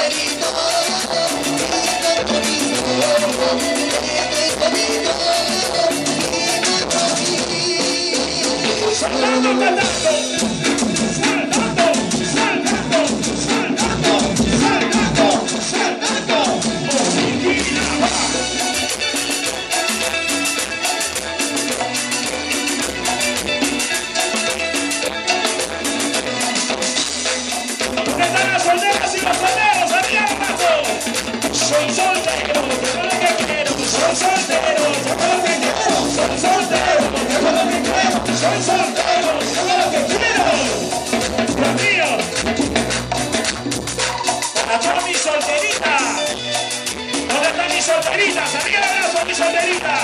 solteritas, arriba el abrazo a mis solteritas.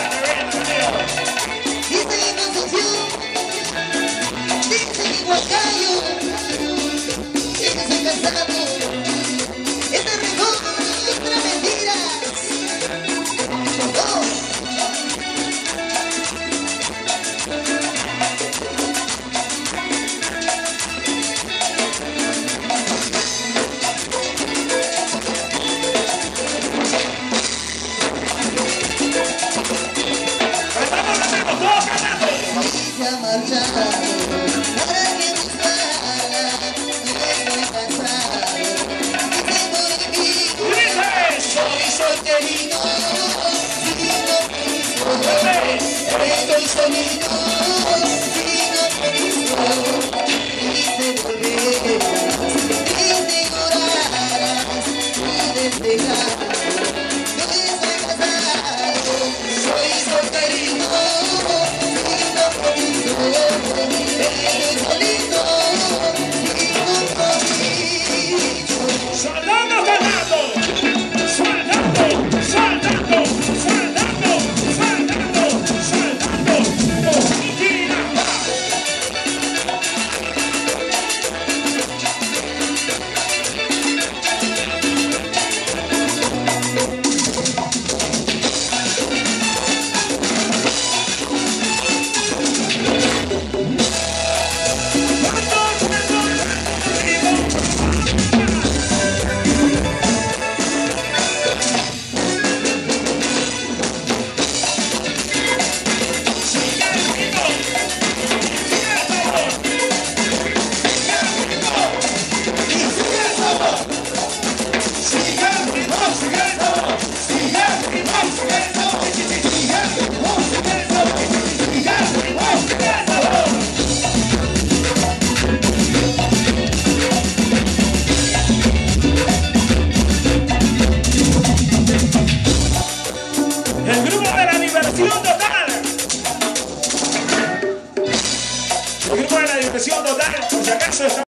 Dice mi Concepción, dice mi Huancayo, que soy casado, este rigor contra mentiras. Se ha marchado para que nos haga, estoy casado y tengo vivir. Soy solterito, sigo feliz, estoy solito, sigo feliz. Dice volver, dice llorar, dice dejar. No estoy casado, soy solterito. Soldando, cantando, soldando, soldando, soldando, soldando, soldando, Oficina Paz. El grupo de la diversión total. El grupo de la diversión total, por si acaso está